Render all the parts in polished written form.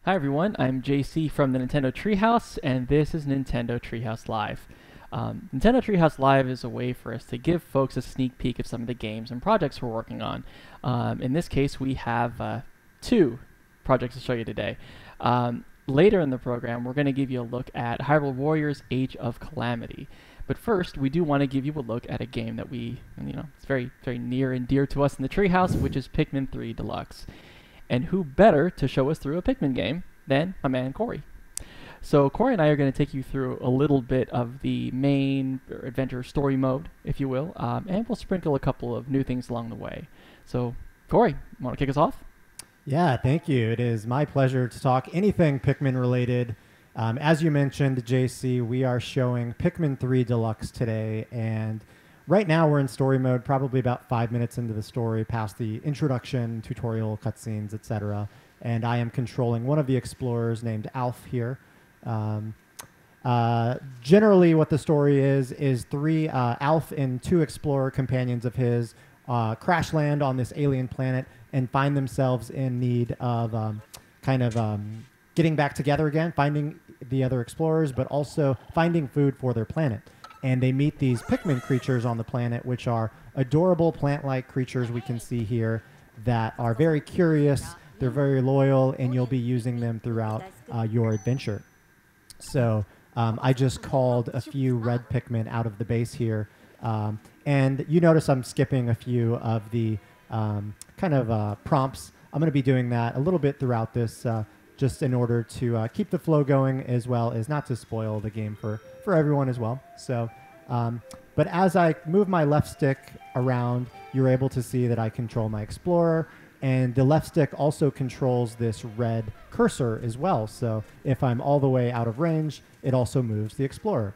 Hi everyone, I'm JC from the Nintendo Treehouse, and this is Nintendo Treehouse Live. Nintendo Treehouse Live is a way for us to give folks a sneak peek of some of the games and projects we're working on. In this case, we have two projects to show you today. Later in the program, we're going to give you a look at Hyrule Warriors Age of Calamity. But first, we do want to give you a look at a game that it's very, very near and dear to us in the Treehouse, which is Pikmin 3 Deluxe. And who better to show us through a Pikmin game than my man Corey. So Corey and I are going to take you through a little bit of the main adventure story mode, if you will, and we'll sprinkle a couple of new things along the way. So Corey, want to kick us off? Yeah, thank you. It is my pleasure to talk anything Pikmin related. As you mentioned, JC, we are showing Pikmin 3 Deluxe today, and right now we're in story mode, probably about 5 minutes into the story, past the introduction, tutorial, cutscenes, etc. And I am controlling one of the explorers named Alf here. Generally what the story is three Alf and two explorer companions of his crash land on this alien planet and find themselves in need of getting back together again, finding the other explorers, but also finding food for their planet. And they meet these Pikmin creatures on the planet, which are adorable plant-like creatures we can see here that are very curious, they're very loyal, and you'll be using them throughout your adventure. So I just called a few red Pikmin out of the base here. And you notice I'm skipping a few of the prompts. I'm going to be doing that a little bit throughout this just in order to keep the flow going, as well as not to spoil the game for everyone as well. So, but as I move my left stick around, you're able to see that I control my explorer, and the left stick also controls this red cursor as well. So if I'm all the way out of range, it also moves the explorer.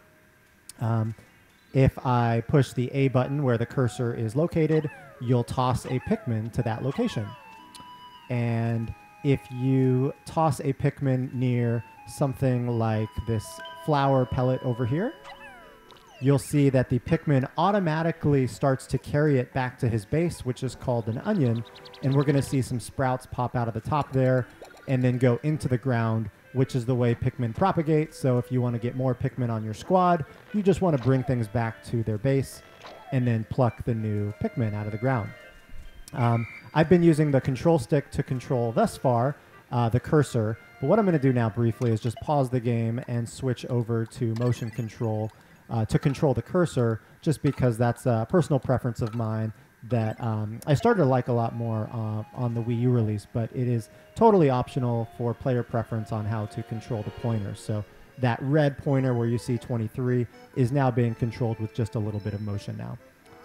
If I push the A button where the cursor is located, you'll toss a Pikmin to that location. And if you toss a Pikmin near something like this flower pellet over here, you'll see that the Pikmin automatically starts to carry it back to his base, which is called an onion, and we're going to see some sprouts pop out of the top there and then go into the ground, which is the way Pikmin propagate. So if you want to get more Pikmin on your squad, you just want to bring things back to their base and then pluck the new Pikmin out of the ground. I've been using the control stick to control thus far the cursor, but what I'm going to do now briefly is just pause the game and switch over to motion control to control the cursor, just because that's a personal preference of mine that I started to like a lot more on the Wii U release, but it is totally optional for player preference on how to control the pointer. So that red pointer where you see 23 is now being controlled with just a little bit of motion now.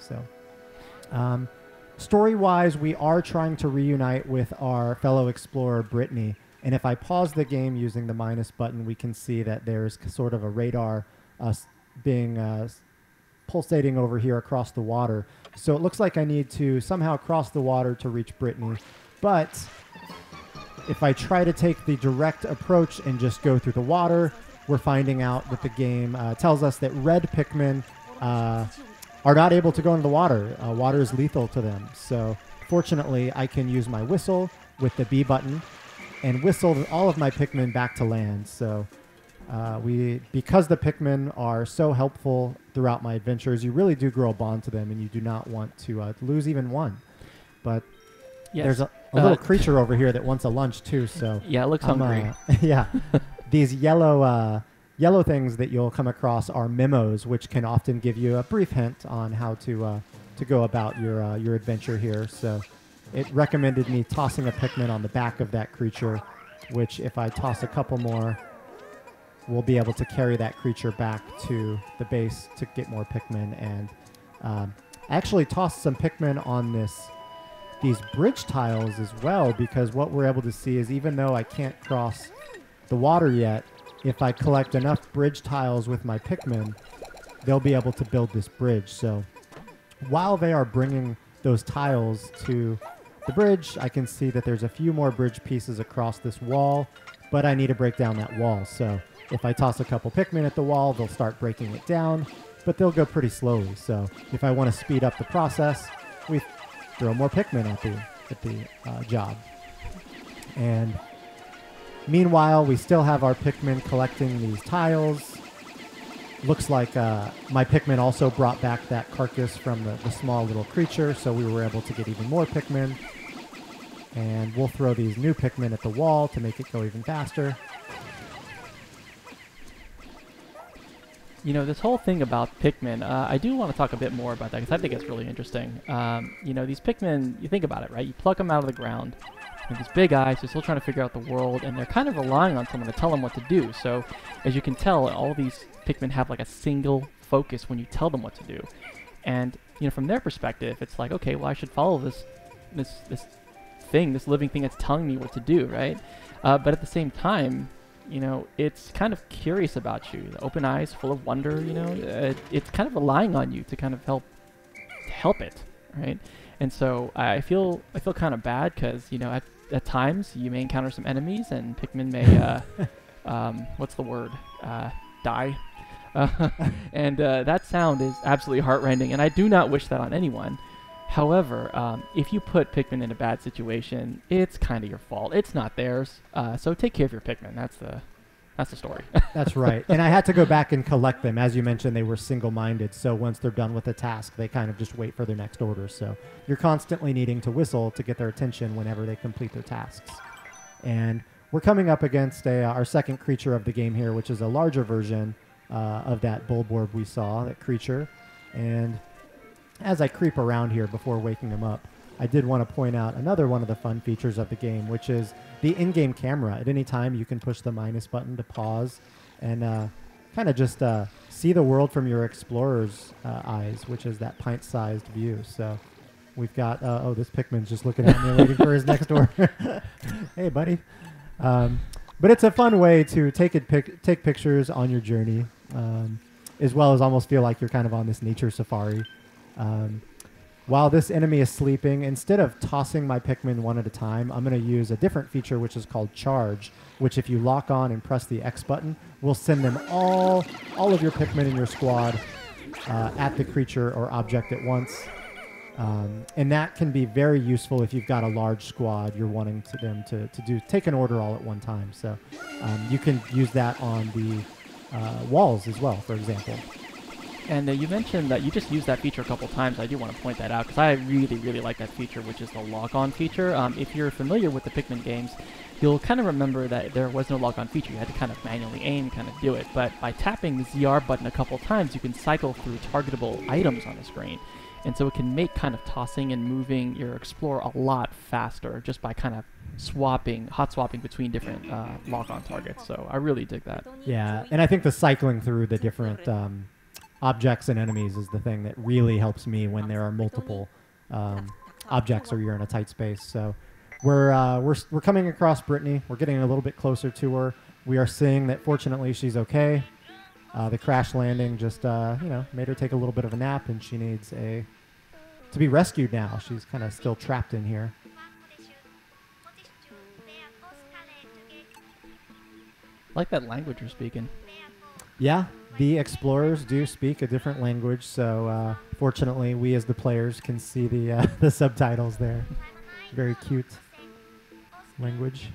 So story-wise, we are trying to reunite with our fellow explorer, Brittany. And if I pause the game using the minus button, we can see that there's sort of a radar pulsating over here across the water. So it looks like I need to somehow cross the water to reach Brittany. But if I try to take the direct approach and just go through the water, we're finding out that the game tells us that red Pikmin are not able to go into the water. Water is lethal to them. So fortunately, I can use my whistle with the B button and whistle all of my Pikmin back to land. So because the Pikmin are so helpful throughout my adventures, you really do grow a bond to them, and you do not want to lose even one. But yes, there's a little creature over here that wants a lunch too. So yeah, it looks hungry. Yeah, these yellow things that you'll come across are memos, which can often give you a brief hint on how to go about your adventure here. So it recommended me tossing a Pikmin on the back of that creature, which if I toss a couple more, we'll be able to carry that creature back to the base to get more Pikmin. And I actually tossed some Pikmin on these bridge tiles as well, because what we're able to see is even though I can't cross the water yet, if I collect enough bridge tiles with my Pikmin, they'll be able to build this bridge. So while they are bringing those tiles to the bridge, I can see that there's a few more bridge pieces across this wall, but I need to break down that wall. So if I toss a couple Pikmin at the wall, they'll start breaking it down, but they'll go pretty slowly. So if I want to speed up the process, we throw more Pikmin at the job. And Meanwhile, we still have our Pikmin collecting these tiles. Looks like my Pikmin also brought back that carcass from the small little creature, so we were able to get even more Pikmin. And we'll throw these new Pikmin at the wall to make it go even faster. You know, this whole thing about Pikmin, I do want to talk a bit more about that because I think it's really interesting. You know, these Pikmin, you think about it, right? You pluck them out of the ground, and these big eyes, they're still trying to figure out the world, and they're kind of relying on someone to tell them what to do. So, as you can tell, all these Pikmin have like a single focus when you tell them what to do. And, you know, from their perspective, it's like, okay, well, I should follow this living thing that's telling me what to do, right? But at the same time, you know, it's kind of curious about you. The open eyes, full of wonder, you know, it's kind of relying on you to kind of help it, right? And so I feel kind of bad because, you know, at times you may encounter some enemies and Pikmin may, what's the word? Die. And that sound is absolutely heartrending, and I do not wish that on anyone. However, if you put Pikmin in a bad situation, it's kind of your fault. It's not theirs. So take care of your Pikmin. That's the story. That's right. And I had to go back and collect them. As you mentioned, they were single-minded. So once they're done with a task, they kind of just wait for their next order. So you're constantly needing to whistle to get their attention whenever they complete their tasks. And we're coming up against our second creature of the game here, which is a larger version of that Bulborb we saw, that creature. And as I creep around here before waking him up, I did want to point out another one of the fun features of the game, which is the in-game camera. At any time, you can push the minus button to pause and kind of just see the world from your explorer's eyes, which is that pint-sized view. So we've got, oh, this Pikmin's just looking at me waiting for his next order. Hey, buddy. But it's a fun way to take pictures on your journey, as well as almost feel like you're kind of on this nature safari. While this enemy is sleeping, instead of tossing my Pikmin one at a time, I'm going to use a different feature which is called Charge, which if you lock on and press the X button, will send them all of your Pikmin in your squad at the creature or object at once. And that can be very useful if you've got a large squad you're wanting them to take an order all at one time. So you can use that on the walls as well, for example. And you mentioned that you just used that feature a couple times. I do want to point that out because I really, really like that feature, which is the lock-on feature. If you're familiar with the Pikmin games, you'll kind of remember that there was no lock-on feature. You had to kind of manually aim, kind of do it. But by tapping the ZR button a couple times, you can cycle through targetable items on the screen. And so it can make kind of tossing and moving your Explorer a lot faster just by kind of hot swapping between different lock-on targets. So I really dig that. Yeah, and I think the cycling through the different objects and enemies is the thing that really helps me when there are multiple objects or you're in a tight space. So we're coming across Brittany. We're getting a little bit closer to her. We are seeing that fortunately she's okay. The crash landing just made her take a little bit of a nap, and she needs to be rescued now. She's kind of still trapped in here. I like that language you're speaking. Yeah, the explorers do speak a different language, so fortunately we as the players can see the subtitles there. Very cute language.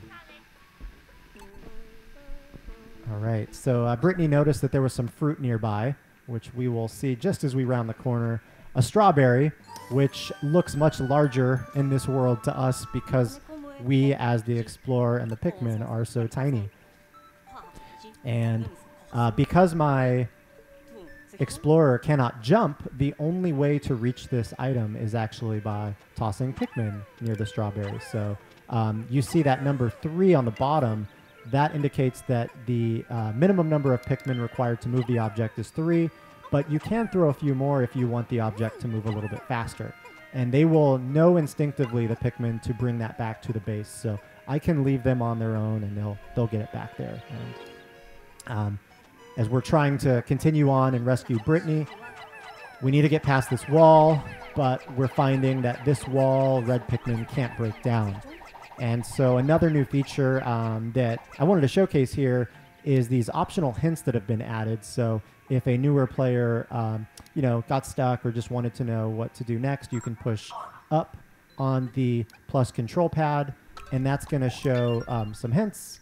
All right, so Brittany noticed that there was some fruit nearby, which we will see just as we round the corner. A strawberry, which looks much larger in this world to us because we, as the explorer and the Pikmin, are so tiny. And because my explorer cannot jump, the only way to reach this item is actually by tossing Pikmin near the strawberry. So you see that number 3 on the bottom. That indicates that the minimum number of Pikmin required to move the object is 3, but you can throw a few more if you want the object to move a little bit faster. And they will know instinctively, the Pikmin, to bring that back to the base. So I can leave them on their own, and they'll get it back there. And as we're trying to continue on and rescue Brittany, we need to get past this wall, but we're finding that this wall, red Pikmin can't break down. And so another new feature that I wanted to showcase here is these optional hints that have been added. So if a newer player, got stuck or just wanted to know what to do next, you can push up on the plus control pad, and that's going to show some hints.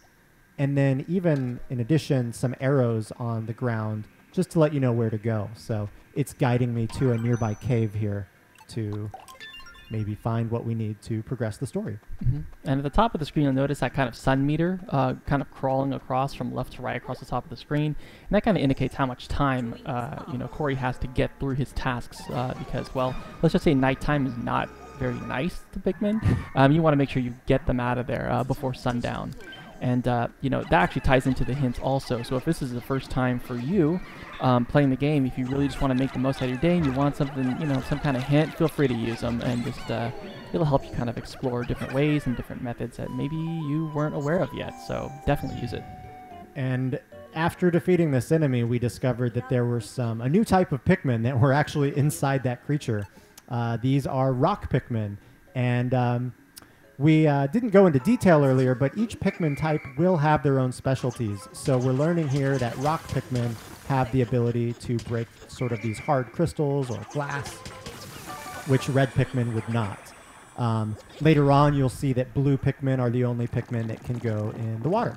and then even in addition, some arrows on the ground just to let you know where to go. So it's guiding me to a nearby cave here to maybe find what we need to progress the story. And at the top of the screen, you'll notice that kind of sun meter kind of crawling across from left to right across the top of the screen. And that kind of indicates how much time, Corey has to get through his tasks because, well, let's just say nighttime is not very nice to Pikmin. You want to make sure you get them out of there before sundown. And, that actually ties into the hints also. So if this is the first time for you playing the game, if you really just want to make the most out of your day and you want something, some kind of hint, feel free to use them. And just it'll help you kind of explore different ways and different methods that maybe you weren't aware of yet. So definitely use it. And after defeating this enemy, we discovered that there were a new type of Pikmin that were actually inside that creature. These are rock Pikmin. And we didn't go into detail earlier, but each Pikmin type will have their own specialties. So we're learning here that rock Pikmin have the ability to break sort of these hard crystals or glass, which red Pikmin would not. Later on, you'll see that blue Pikmin are the only Pikmin that can go in the water.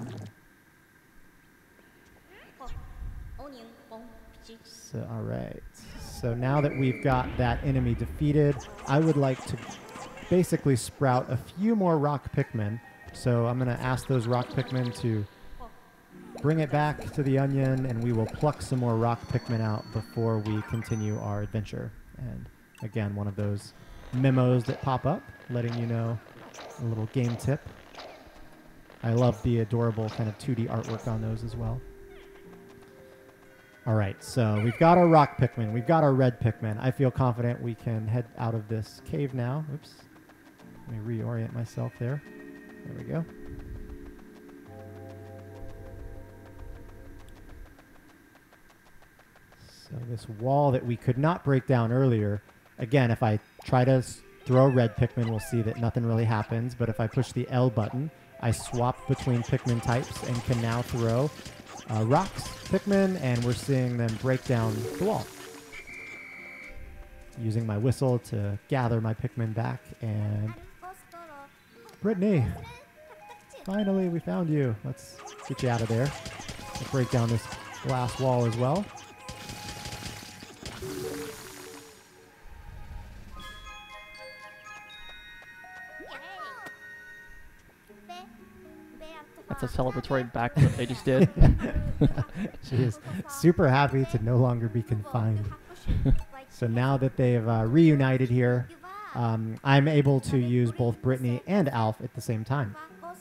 So, all right. So now that we've got that enemy defeated, I would like to basically sprout a few more rock Pikmin. So I'm going to ask those rock Pikmin to bring it back to the onion, and we will pluck some more rock Pikmin out before we continue our adventure. And again, one of those memos that pop up, letting you know a little game tip. I love the adorable kind of 2D artwork on those as well. All right, so we've got our rock Pikmin. We've got our red Pikmin. I feel confident we can head out of this cave now. Oops. Let me reorient myself there. There we go. So this wall that we could not break down earlier, again, if I try to throw a red Pikmin, we'll see that nothing really happens. But if I push the L button, I swap between Pikmin types and can now throw rocks Pikmin, and we're seeing them break down the wall. Using my whistle to gather my Pikmin back, and Brittany, finally we found you. Let's get you out of there. Let's break down this glass wall as well. That's a celebratory backflip they just did. She is super happy to no longer be confined. So now that they've reunited here, I'm able to use both Brittany and Alf at the same time.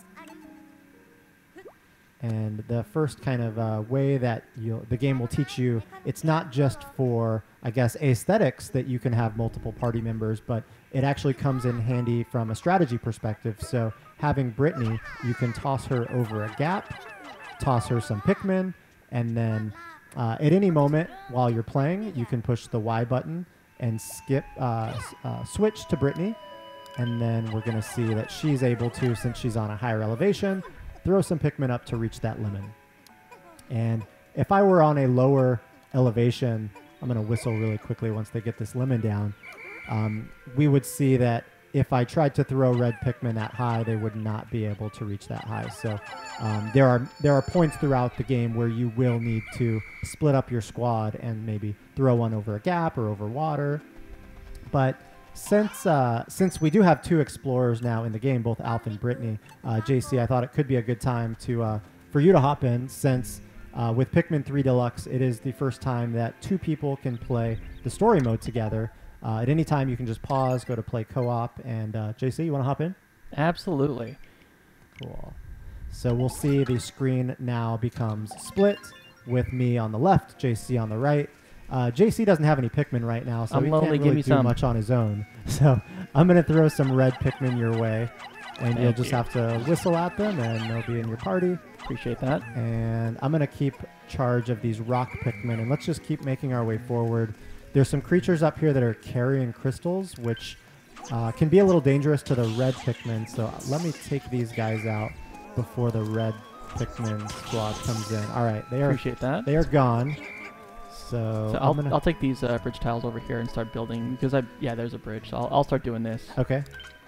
And the first kind of way that the game will teach you, it's not just for, I guess, aesthetics that you can have multiple party members, but it actually comes in handy from a strategy perspective. So having Brittany, you can toss her over a gap, toss her some Pikmin, and then at any moment while you're playing, you can push the Y button and switch to Brittany. And then we're going to see that she's able to, since she's on a higher elevation, throw some Pikmin up to reach that lemon. And if I were on a lower elevation, I'm going to whistle really quickly once they get this lemon down, we would see that if I tried to throw red Pikmin that high, they would not be able to reach that high. So there are points throughout the game where you will need to split up your squad and maybe throw one over a gap or over water. But since we do have two explorers now in the game, both Alf and Brittany, JC, I thought it could be a good time to for you to hop in, since with Pikmin 3 Deluxe, it is the first time that two people can play the story mode together. At any time, you can just pause, go to play co-op, and JC, you want to hop in? Absolutely. Cool. So we'll see the screen now becomes split with me on the left, JC on the right. JC doesn't have any Pikmin right now, so he can't really do much on his own. So I'm going to throw some red Pikmin your way, and you'll just have to whistle at them, and they'll be in your party. Appreciate that. And I'm going to keep charge of these rock Pikmin, and let's just keep making our way forward. There's some creatures up here that are carrying crystals, which can be a little dangerous to the red Pikmin. So let me take these guys out before the red Pikmin squad comes in. All right, Appreciate that. They are gone. So I'll take these bridge tiles over here and start building, because there's a bridge. So I'll start doing this. Okay.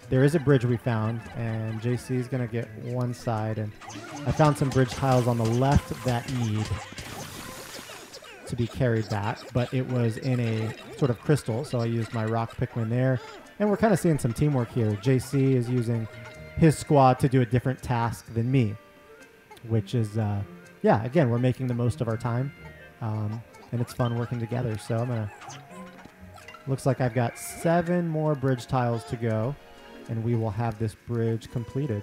there is a bridge we found, and JC is going to get one side. And I found some bridge tiles on the left that need to be carried back, but it was in a sort of crystal, so I used my rock Pikmin there. And we're kind of seeing some teamwork here. JC is using his squad to do a different task than me, which is, yeah, again, we're making the most of our time, and it's fun working together. So I'm going to, looks like I've got 7 more bridge tiles to go, and we will have this bridge completed.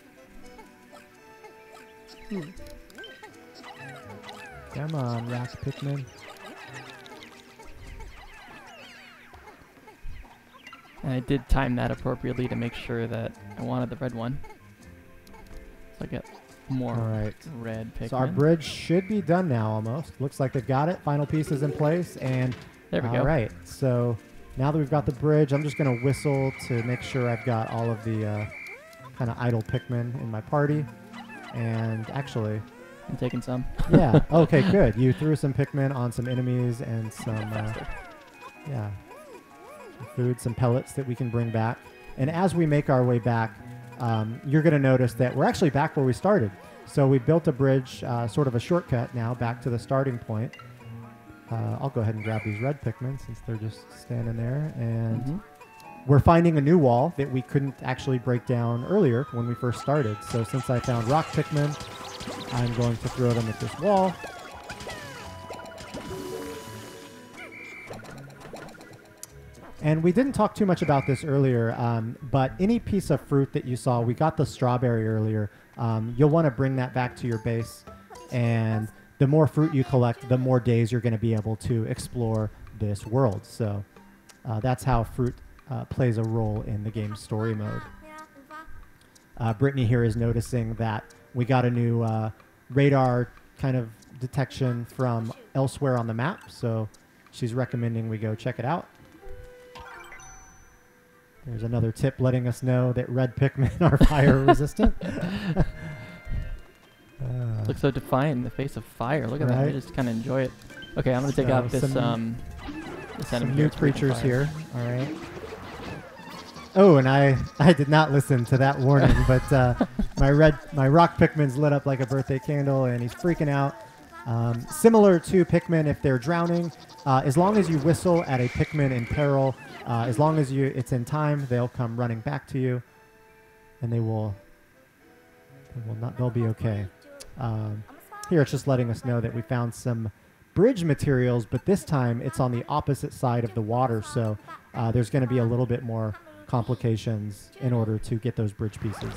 Come on, rock Pikmin. And I did time that appropriately to make sure that I wanted the red one. So I get more red Pikmin. So our bridge should be done now almost. Looks like they've got it. Final piece is in place. And there we go. All right. So now that we've got the bridge, I'm just going to whistle to make sure I've got all of the kind of idle Pikmin in my party. And actually... I'm taking some. Yeah. Okay, good. You threw some Pikmin on some enemies and some... yeah. Some food, some pellets that we can bring back. And as we make our way back, you're going to notice that we're actually back where we started. So we built a bridge, sort of a shortcut now, back to the starting point. I'll go ahead and grab these red Pikmin since they're just standing there. And we're finding a new wall that we couldn't actually break down earlier when we first started. So since I found rock Pikmin, I'm going to throw them at this wall. And we didn't talk too much about this earlier, but any piece of fruit that you saw, we got the strawberry earlier, you'll want to bring that back to your base. And the more fruit you collect, the more days you're going to be able to explore this world. So that's how fruit plays a role in the game's story mode. Brittany here is noticing that we got a new radar kind of detection from elsewhere on the map, so she's recommending we go check it out. There's another tip letting us know that red Pikmin are fire resistant. Looks so defiant in the face of fire. Look at that. I just kind of enjoy it. Okay, I'm going to take out this enemy some here. new creatures here. All right. Oh, and I did not listen to that warning, but my rock Pikmin's lit up like a birthday candle, and he's freaking out. Similar to Pikmin, if they're drowning, as long as you whistle at a Pikmin in peril, as long as it's in time, they'll come running back to you, and they'll be okay. Here it's just letting us know that we found some bridge materials, but this time it's on the opposite side of the water, so there's going to be a little bit more complications in order to get those bridge pieces.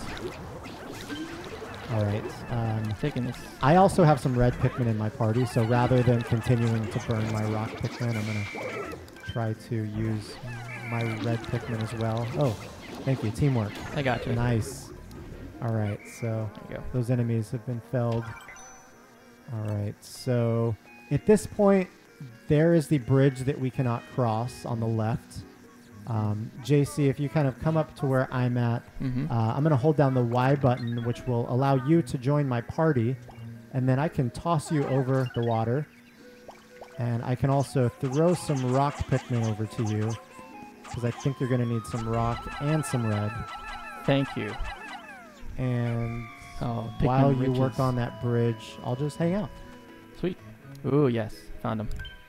All right. Taking this. I also have some red Pikmin in my party, so rather than continuing to burn my rock Pikmin, I'm going to try to use my red Pikmin as well. Oh, thank you. Teamwork. I got you. Nice. All right, so those enemies have been felled. All right, so at this point, there is the bridge that we cannot cross on the left. JC, if you kind of come up to where I'm at, I'm going to hold down the Y button, which will allow you to join my party, and then I can toss you over the water, and I can also throw some rock Pikmin over to you, because I think you're going to need some rock and some red. Thank you. And while you work on that bridge, I'll just hang out. Sweet. Ooh, yes. Found him.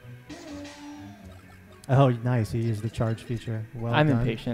Oh, nice. You used the charge feature. Well I'm done. Impatient.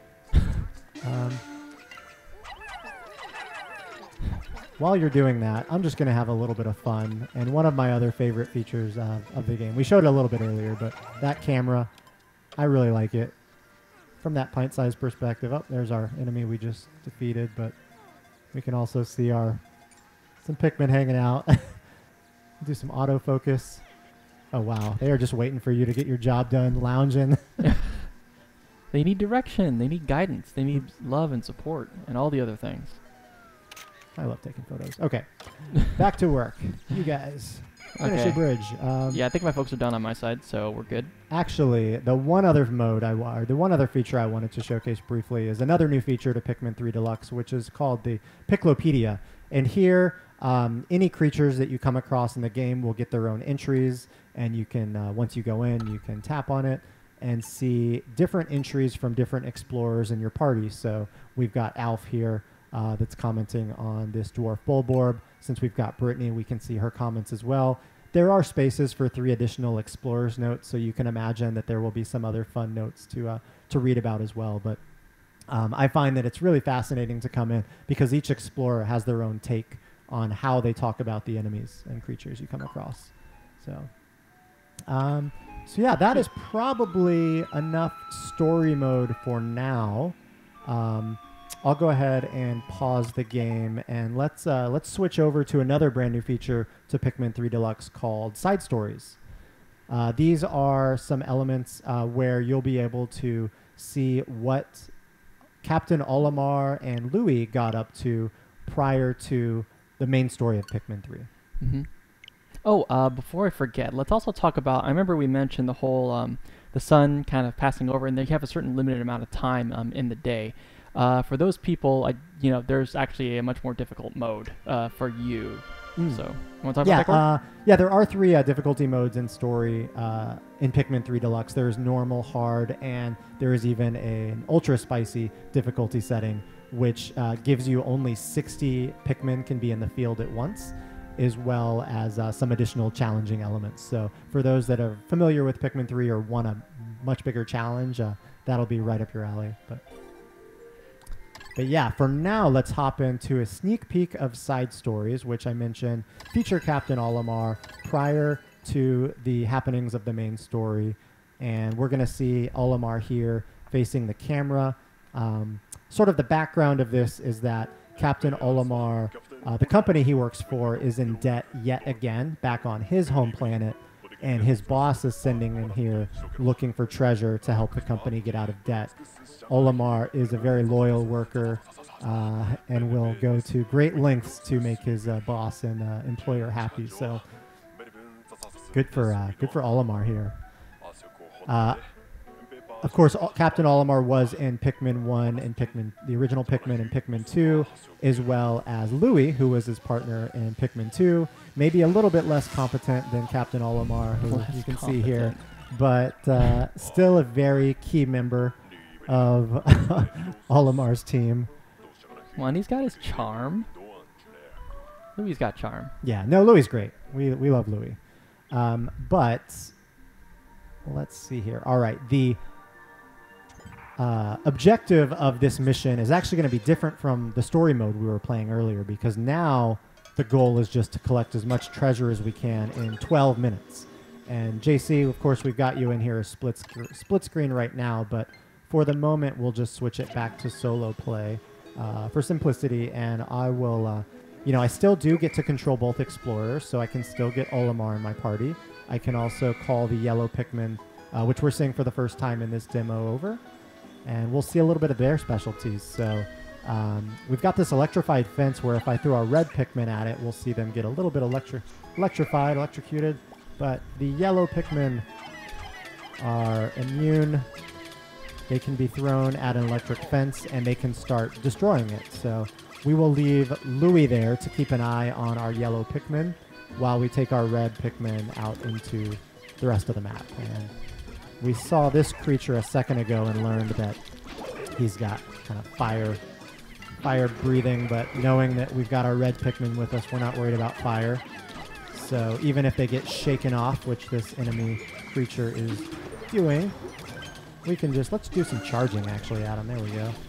While you're doing that, I'm just going to have a little bit of fun. And one of my other favorite features of the game, we showed it a little bit earlier, but that camera, I really like it. From that pint-sized perspective, there's our enemy we just defeated, but we can also see some Pikmin hanging out. Do some autofocus. Oh, wow. They are just waiting for you to get your job done, lounging. They need direction. They need guidance. They need love and support and all the other things. I love taking photos. Okay. Back to work. You guys. Finish your bridge. Yeah, I think my folks are done on my side, so we're good. Actually, the one other feature I wanted to showcase briefly is another new feature to Pikmin 3 Deluxe, which is called the Piklopedia. And here, any creatures that you come across in the game will get their own entries, and you can, once you go in, you can tap on it, and see different entries from different explorers in your party. So we've got Alf here that's commenting on this dwarf Bulborb. Since we've got Brittany, we can see her comments as well. There are spaces for 3 additional explorers notes, so you can imagine that there will be some other fun notes to read about as well. But I find that it's really fascinating to come in because each explorer has their own take on how they talk about the enemies and creatures you come across. So yeah, that is probably enough story mode for now. I'll go ahead and pause the game, and let's switch over to another brand new feature to Pikmin 3 Deluxe called Side Stories. These are some elements where you'll be able to see what Captain Olimar and Louie got up to prior to the main story of Pikmin 3. Mm-hmm. Oh, before I forget, let's also talk about, I remember we mentioned the whole, the sun kind of passing over, and they have a certain limited amount of time in the day. For those people, there's actually a much more difficult mode for you. So, you want to talk about that? Yeah, there are 3 difficulty modes in story in Pikmin 3 Deluxe. There's normal, hard, and there is even an ultra spicy difficulty setting, which gives you only 60 Pikmin can be in the field at once, as well as some additional challenging elements. So for those that are familiar with Pikmin 3 or want a much bigger challenge, that'll be right up your alley. But yeah, for now, let's hop into a sneak peek of Side Stories, which I mentioned feature Captain Olimar prior to the happenings of the main story. And we're going to see Olimar here facing the camera. Sort of the background of this is that Captain Olimar, the company he works for, is in debt yet again back on his home planet. And his boss is sending him here looking for treasure to help the company get out of debt. Olimar is a very loyal worker and will go to great lengths to make his boss and employer happy. So good for Olimar here. Of course, Captain Olimar was in Pikmin 1 and the original Pikmin and Pikmin 2, as well as Louie, who was his partner in Pikmin 2. Maybe a little bit less competent than Captain Olimar, who you can see here, but still a very key member of Olimar's team. Well, and he's got his charm. Louie's got charm. Yeah, no, Louie's great. We love Louie. But let's see here. All right, the objective of this mission is actually going to be different from the story mode we were playing earlier, because now the goal is just to collect as much treasure as we can in 12 minutes. And JC, of course, we've got you in here split screen right now, but for the moment, we'll just switch it back to solo play for simplicity, and I will, I still do get to control both explorers, so I can still get Olimar in my party. I can also call the yellow Pikmin, which we're seeing for the first time in this demo, over, and we'll see a little bit of their specialties. So we've got this electrified fence where if I throw a red Pikmin at it, we'll see them get a little bit electrocuted, but the yellow Pikmin are immune. They can be thrown at an electric fence and they can start destroying it. So we will leave Louie there to keep an eye on our yellow Pikmin while we take our red Pikmin out into the rest of the map. And we saw this creature a second ago and learned that he's got kind of fire breathing, but knowing that we've got our red Pikmin with us, we're not worried about fire. So even if they get shaken off, which this enemy creature is doing, we can let's do some charging actually, Adam. There we go.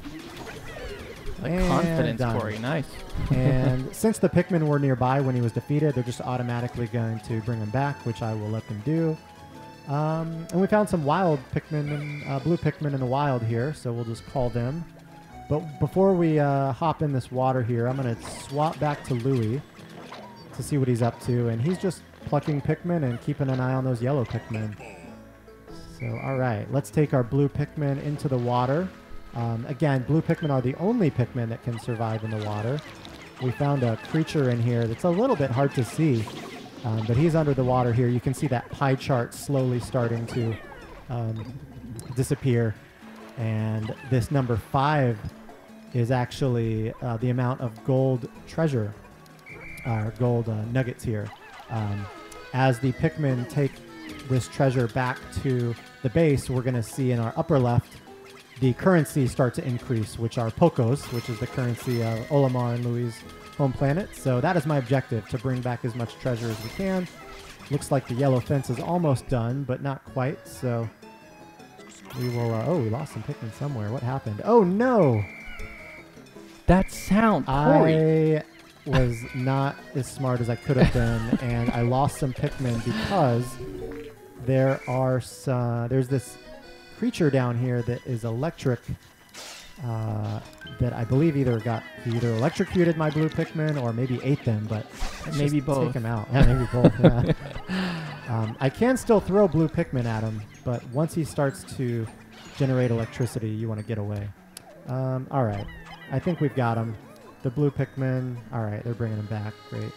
Confidence, Corey. Nice. And since the Pikmin were nearby when he was defeated, they're just automatically going to bring him back, which I will let them do. And we found some wild Pikmin, and blue Pikmin in the wild here, so we'll just call them. But before we hop in this water here, I'm going to swap back to Louie to see what he's up to. And he's just plucking Pikmin and keeping an eye on those yellow Pikmin. So, all right, let's take our blue Pikmin into the water. Again, blue Pikmin are the only Pikmin that can survive in the water. We found a creature in here that's a little bit hard to see, but he's under the water here. You can see that pie chart slowly starting to disappear. And this number 5 is actually the amount of gold treasure, gold nuggets here. As the Pikmin take this treasure back to the base, we're going to see in our upper left the currency start to increase, which are Pocos, which is the currency of Olimar and Louis' home planet. So that is my objective, to bring back as much treasure as we can. Looks like the yellow fence is almost done, but not quite. So we will... oh, we lost some Pikmin somewhere. What happened? Oh, no! That sound, Corey. I was not as smart as I could have been, and I lost some Pikmin because there's this creature down here that is electric, that I believe either electrocuted my blue Pikmin or maybe ate them, but maybe both. Take them out. Yeah, maybe both. Yeah. I can still throw blue Pikmin at him, but once he starts to generate electricity, you want to get away. All right. I think we've got him. The blue Pikmin. All right, they're bringing him back. Great.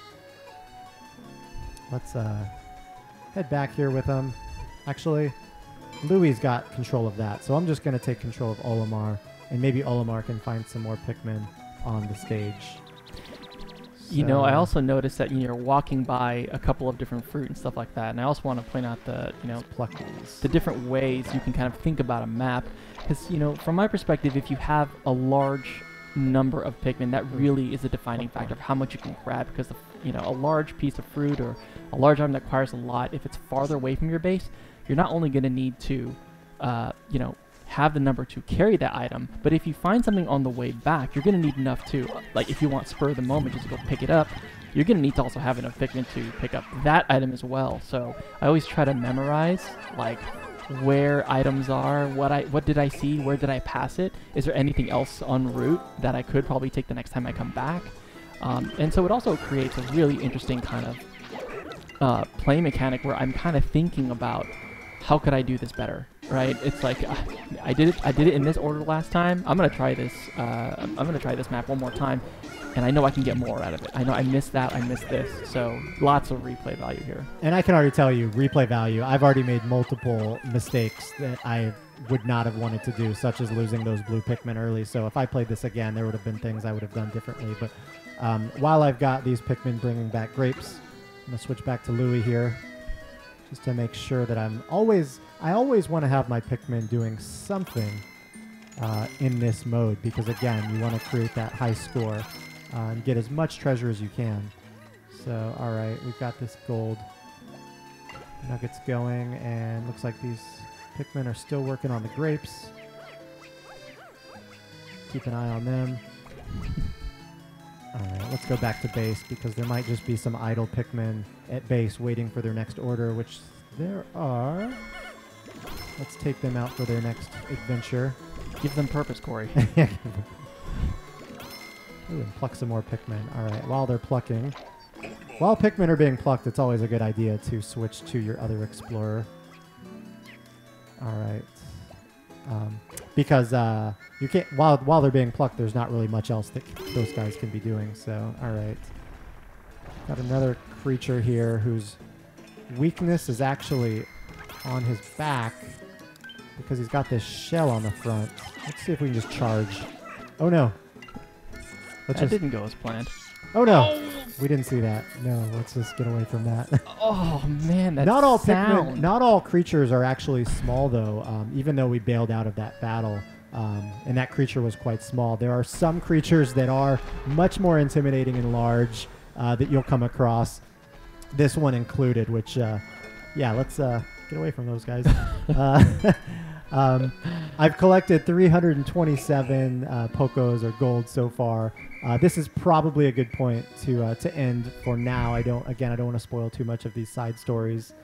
Let's head back here with him. Actually, Louis got control of that, so I'm just going to take control of Olimar, and maybe Olimar can find some more Pikmin on the stage. You know, I also noticed that you're walking by a couple of different fruit and stuff like that, and I also want to point out the different ways you can kind of think about a map, because, you know, from my perspective, if you have a large number of Pikmin, that really is a defining factor of how much you can grab, because a large piece of fruit or a large item that requires a lot, if it's farther away from your base, you're not only going to need to have the number to carry that item, but if you find something on the way back, you're going to need enough to, like, if you want spur of the moment just to go pick it up, you're going to need to also have enough Pikmin to pick up that item as well. So I always try to memorize, like, where items are, what did I see, where did I pass it, is there anything else en route that I could probably take the next time I come back. And so it also creates a really interesting kind of play mechanic where I'm kind of thinking about how could I do this better, right? It's like I did it in this order last time. I'm gonna try this. I'm gonna try this map one more time, and I know I can get more out of it. I know I missed that. I missed this. So lots of replay value here. And I can already tell you, replay value. I've already made multiple mistakes that I would not have wanted to do, such as losing those blue Pikmin early. So if I played this again, there would have been things I would have done differently. But while I've got these Pikmin bringing back grapes, I'm gonna switch back to Louis here, just to make sure that I always want to have my Pikmin doing something in this mode, because again, you want to create that high score and get as much treasure as you can. So, all right, we've got this gold nuggets going, and looks like these Pikmin are still working on the grapes. Keep an eye on them. All right, let's go back to base, because there might just be some idle Pikmin at base waiting for their next order, which there are. Let's take them out for their next adventure. Give them purpose, Corey. Ooh, and pluck some more Pikmin. All right, while they're plucking. While Pikmin are being plucked, it's always a good idea to switch to your other explorer. All right. Because you can't, while they're being plucked, there's not really much else that those guys can be doing. So, all right. Got another creature here whose weakness is actually on his back, because he's got this shell on the front. Let's see if we can just charge. Oh, no. That didn't go as planned. Oh, no. Oh. We didn't see that. No, let's just get away from that. Oh, man, that not all sound. Pikmin, not all creatures are actually small, though, even though we bailed out of that battle. And that creature was quite small. There are some creatures that are much more intimidating and large that you'll come across. This one included, which, yeah, let's get away from those guys. I've collected 327 Pocos or gold so far. This is probably a good point to end for now. I don't want to spoil too much of these side stories.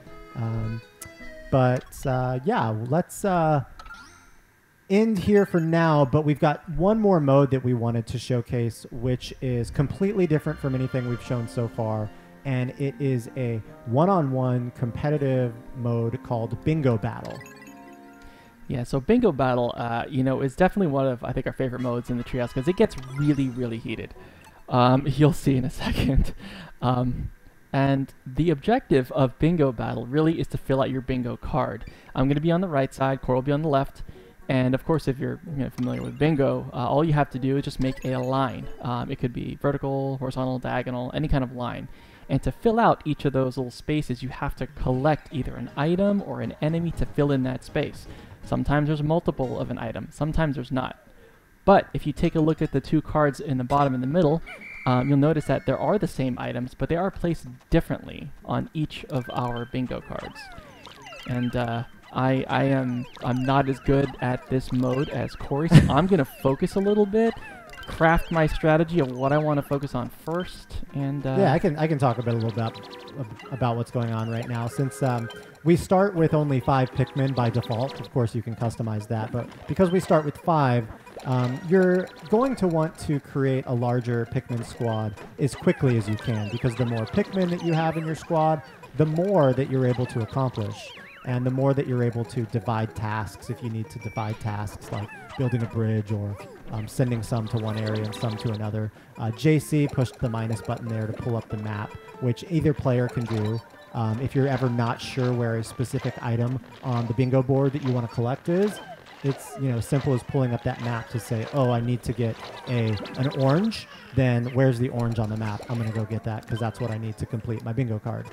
Yeah, let's end here for now, but we've got one more mode that we wanted to showcase, which is completely different from anything we've shown so far, and it is a one-on-one competitive mode called Bingo Battle. Yeah, so Bingo Battle, is definitely one of, I think, our favorite modes in the Treehouse, because it gets really, really heated. You'll see in a second. And the objective of Bingo Battle really is to fill out your bingo card. I'm going to be on the right side, Cor will be on the left, and of course, if you're familiar with bingo, all you have to do is just make a line. It could be vertical, horizontal, diagonal, any kind of line. And to fill out each of those little spaces, you have to collect either an item or an enemy to fill in that space. Sometimes there's multiple of an item, sometimes there's not. But if you take a look at the two cards in the bottom and the middle, you'll notice that there are the same items, but they are placed differently on each of our bingo cards. And I'm not as good at this mode as Corey, so I'm gonna focus a little bit, craft my strategy of what I want to focus on first, and yeah, I can talk a little bit about what's going on right now. Since we start with only 5 Pikmin by default, of course you can customize that, but because we start with 5, you're going to want to create a larger Pikmin squad as quickly as you can, because the more Pikmin that you have in your squad, the more that you're able to accomplish, and the more that you're able to divide tasks if you need to divide tasks like building a bridge or sending some to one area and some to another. JC pushed the minus button there to pull up the map, which either player can do. If you're ever not sure where a specific item on the bingo board that you want to collect is, it's simple as pulling up that map to say, oh, I need to get an orange. Then where's the orange on the map? I'm going to go get that because that's what I need to complete my bingo card.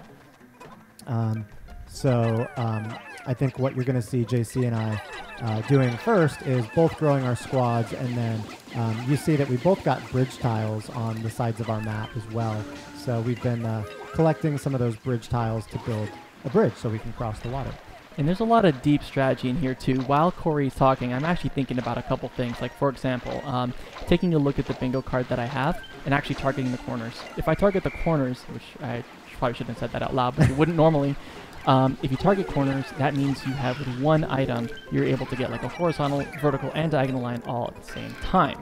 I think what you're going to see JC and I doing first is both growing our squads, and then you see that we both got bridge tiles on the sides of our map as well. So we've been collecting some of those bridge tiles to build a bridge so we can cross the water. And there's a lot of deep strategy in here too. While Corey's talking, I'm actually thinking about a couple things. Like, for example, taking a look at the bingo card that I have and actually targeting the corners. If I target the corners, which I probably shouldn't have said that out loud, but you wouldn't normally. If you target corners, that means you have with one item, you're able to get like a horizontal, vertical, and diagonal line all at the same time.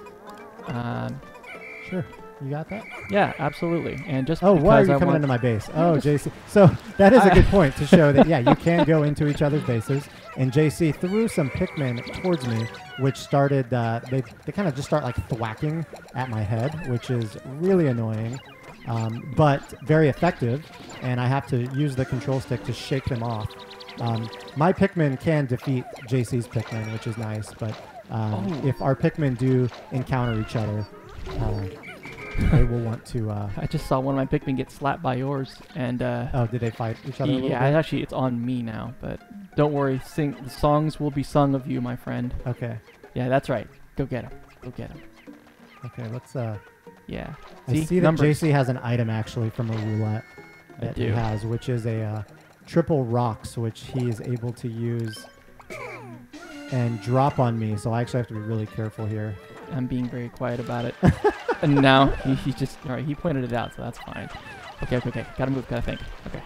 Sure. You got that? Yeah, absolutely. And just why are because you coming into my base? Oh, JC. So that is a good point to show that, yeah, you can go into each other's bases. And JC threw some Pikmin towards me, which started, they kind of just start like thwacking at my head, which is really annoying, but very effective. And I have to use the control stick to shake them off. My Pikmin can defeat JC's Pikmin, which is nice, but if our Pikmin do encounter each other, they will want to... I just saw one of my Pikmin get slapped by yours, and... oh, did they fight each other a little bit? Actually, it's on me now, but don't worry. The songs will be sung of you, my friend. Okay. Yeah, that's right. Go get him. Go get him. Okay, let's... yeah. I see that JC has an item, actually, from a roulette that he has, which is a triple rocks, which he is able to use and drop on me, so I actually have to be really careful here. I'm being very quiet about it. And now he just... All right, he pointed it out, so that's fine. Okay. Gotta move, gotta think. Okay.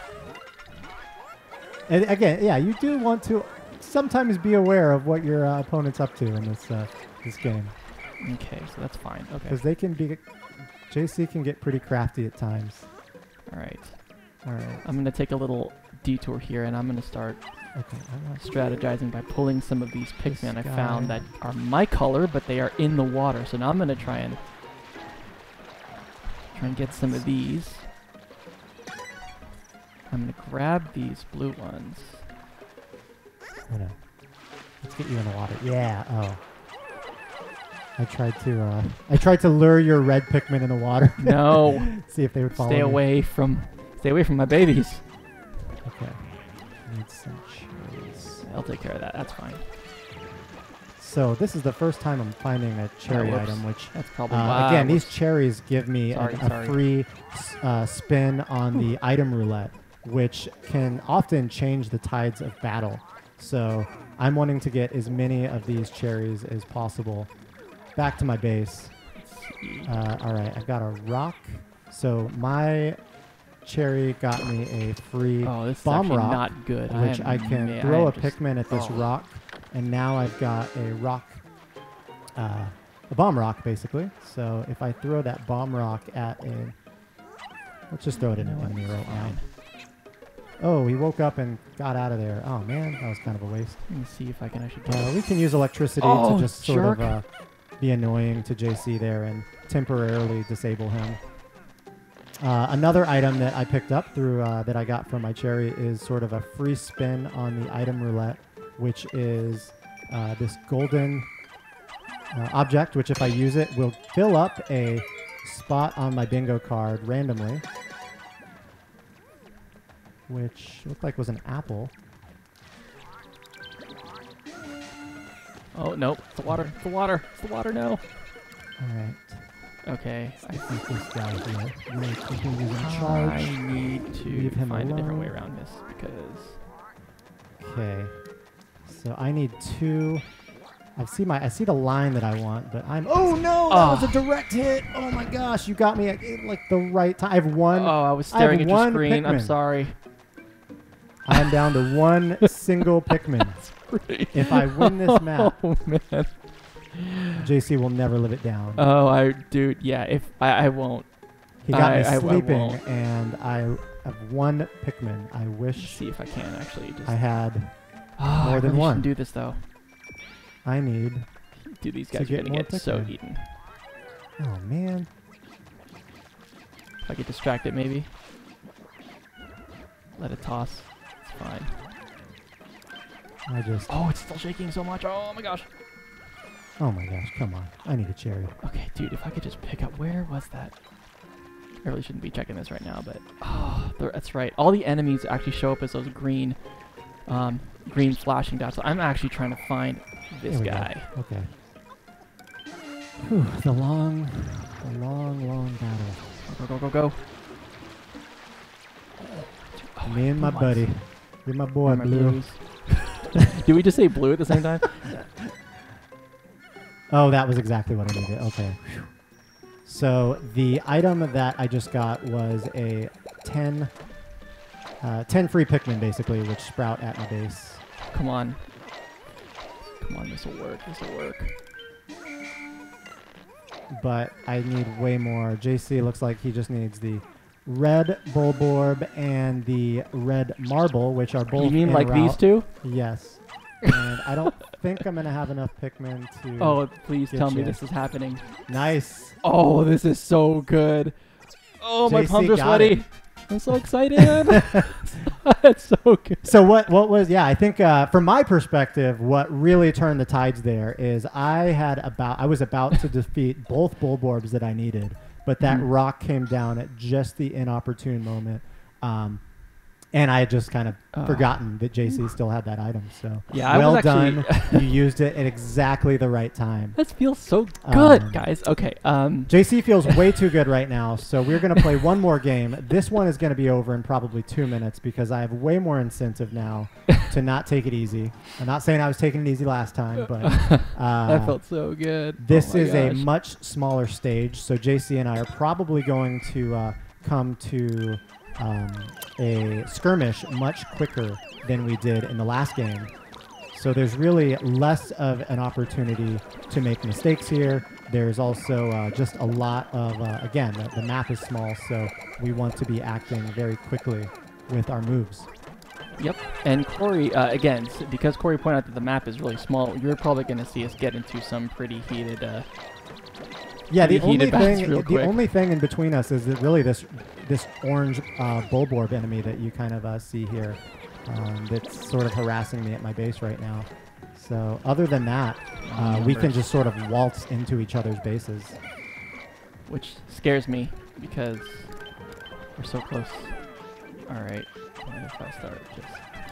And again, yeah, you do want to sometimes be aware of what your opponent's up to in this game. Okay, so that's fine. Okay. Because they can be... JC can get pretty crafty at times. All right. All right. I'm going to take a little detour here, and I'm going to start strategizing by pulling some of these Pikmin I found that are my color, but they are in the water. So now I'm going to try and get some of these. I'm going to grab these blue ones. Let's get you in the water. Yeah. Oh. I tried to lure your red Pikmin in the water. No. See if they would follow Stay away from my babies. Okay. Need some cherries. I'll take care of that. That's fine. So this is the first time I'm finding a cherry item, which that's probably again, these cherries give me a free spin on the item roulette, which can often change the tides of battle. So I'm wanting to get as many of these cherries as possible. Back to my base. All right, I got a rock. So my cherry got me a free bomb rock, not good. which I can throw a Pikmin at this rock, and now I've got a rock, a bomb rock basically. So if I throw that bomb rock at let's just throw it in an enemy right now. Oh, he woke up and got out of there. Oh man, that was kind of a waste. Let me see if I can actually get we can use electricity to just sort of be annoying to JC there and temporarily disable him. Another item that I picked up through that I got from my cherry is sort of a free spin on the item roulette, which is this golden object, which if I use it will fill up a spot on my bingo card randomly. which looked like was an apple. Oh, nope. It's the water. It's the water. It's the water, no. All right. Okay. I think this guy here. Really quickly using charge. I need to Leave him find a different alone. way around this because... Okay. So I need 2. I see the line that I want, but I'm. Oh no! That was a direct hit. Oh my gosh! You got me at like the right time. I have one. Oh, I was staring at your one screen. I'm Pikmin. sorry. I'm down to 1 single Pikmin. If I win this map, Oh man. JC will never live it down. Oh, dude, yeah. If I won't. He got me I sleeping, won't. and I have 1 Pikmin. I Let's wish see if I can actually just. I had. Oh, more I than really one. shouldn't do this though. I need. Dude, these To guys are get gonna more get so Pikmin. eaten. Oh man! If I get distracted, maybe. Let it toss. It's fine. I just. Oh, it's still shaking so much. Oh my gosh. Oh my gosh! Come on! I need a cherry. Okay, dude, if I could just pick up, where was that? I really shouldn't be checking this right now, but oh, that's right. All the enemies actually show up as those green flashing dots. So I'm actually trying to find this There we go. guy. Okay. Whew, the long battle. Go, go, go, go. Oh, Me and my blue buddy. ones. You're my Where boy, are my Blue. blues? Did we just say blue at the same time? Oh, that was exactly what I needed. Okay. Phew. So the item that I just got was a 10 free Pikmin, basically, which sprout at my base. Come on. Come on, this will work. This will work. But I need way more. JC looks like he just needs the red Bulborb and the red Marble, which are both You mean en like these route. two? Yes. And I don't think I'm going to have enough Pikmin to... Oh, please tell me Getcha. this is happening. Nice. Oh, this is so good. Oh, my JC palms are got sweaty. it. I'm so excited. It's so good. So what was, yeah, I think from my perspective, what really turned the tides there is I was about to defeat both Bulborbs that I needed, but that rock came down at just the inopportune moment. And I had just kind of forgotten that JC still had that item. So Yeah, I well was done. actually You used it at exactly the right time. This feels so good, Um, guys. Okay. JC feels way too good right now, so we're going to play one more game. This one is going to be over in probably 2 minutes because I have way more incentive now to not take it easy. I'm not saying I was taking it easy last time, but that felt so good. this Oh my is a gosh. much smaller stage, so JC and I are probably going to come to a skirmish much quicker than we did in the last game. So there's really less of an opportunity to make mistakes here. There's also just a lot of, again, the map is small, so we want to be acting very quickly with our moves. Yep. And Corey, again, because Corey pointed out that the map is really small, you're probably going to see us get into some pretty heated. Yeah, the pretty only heated battles thing, real the quick. only thing in between us is that really this orange Bulborb enemy that you kind of see here, that's sort of harassing me at my base right now. So other than that, we can just sort of waltz into each other's bases. Which scares me because we're so close. All right. What if I start just...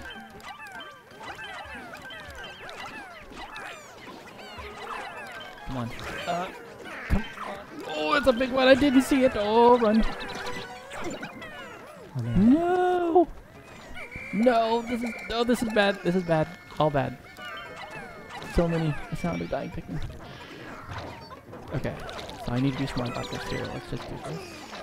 Come on. Come on. Oh, it's a big one. I didn't see it. Oh, run. Oh, man. No. No, this is bad. This is bad. All bad. So many. The sound of dying Pikmin. Okay. So I need to be smart about this here. Let's just do this.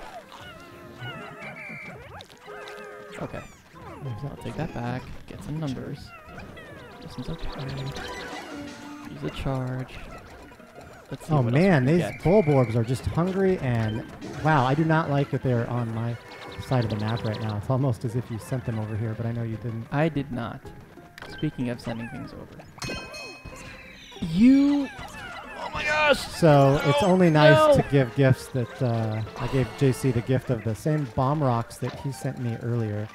Okay. I'll take that back. Get some numbers. This one's okay. Use a charge. Let's see Oh what man, else we these can get. Bulborbs are just hungry, and wow, I do not like that they're on my side of the map right now. It's almost as if you sent them over here, but I know you didn't. I did not. Speaking of sending things over. You... Oh my gosh! So it's only nice no. to give gifts that I gave JC the gift of the same bomb rocks that he sent me earlier.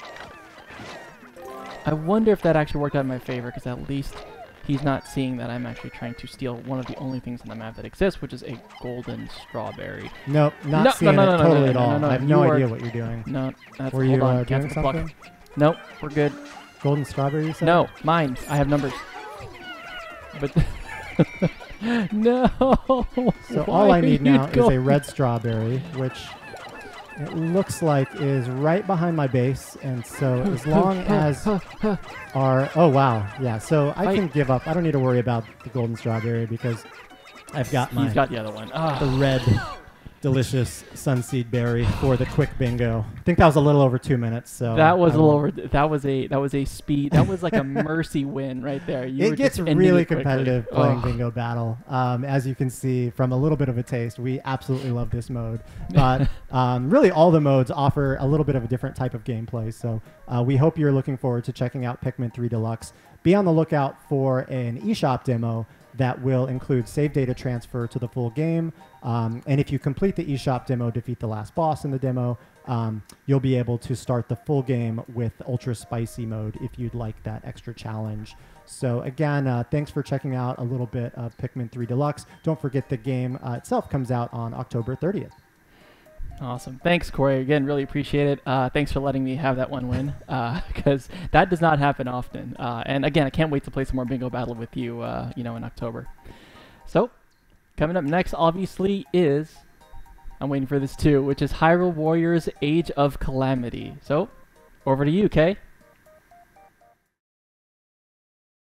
I wonder if that actually worked out in my favor, because at least he's not seeing that I'm actually trying to steal one of the only things on the map that exists, which is a golden strawberry. Nope, not No, seeing no, it no, no, totally no, at all. no, I have you no are- idea what you're doing. No, that's... Were hold you on, doing cancel the block. something? Nope, we're good. Golden strawberry, you said? No, mine. I have numbers. But no. So all I need now is a red strawberry, which it looks like is right behind my base. And so as long as oh wow, yeah. So I can give up. I don't need to worry about the golden strawberry because I've got He's got the other one. the red delicious sunseed berry for the quick bingo. I think that was a little over 2 minutes. So that was a little over. That was a speed. That was like a mercy win right there. It gets really competitive playing Bingo Battle. As you can see from a little bit of a taste, we absolutely love this mode. But really, all the modes offer a little bit of a different type of gameplay. So we hope you're looking forward to checking out Pikmin 3 Deluxe. Be on the lookout for an eShop demo that will include save data transfer to the full game. And if you complete the eShop demo, defeat the last boss in the demo, you'll be able to start the full game with Ultra Spicy mode if you'd like that extra challenge. So again, thanks for checking out a little bit of Pikmin 3 Deluxe. Don't forget the game itself comes out on October 30th. Awesome. Thanks, Corey. Again, really appreciate it. Thanks for letting me have that one win because that does not happen often. And again, I can't wait to play some more Bingo Battle with you, in October. So coming up next, obviously, is I'm waiting for this too, which is Hyrule Warriors Age of Calamity. So over to you, Kay.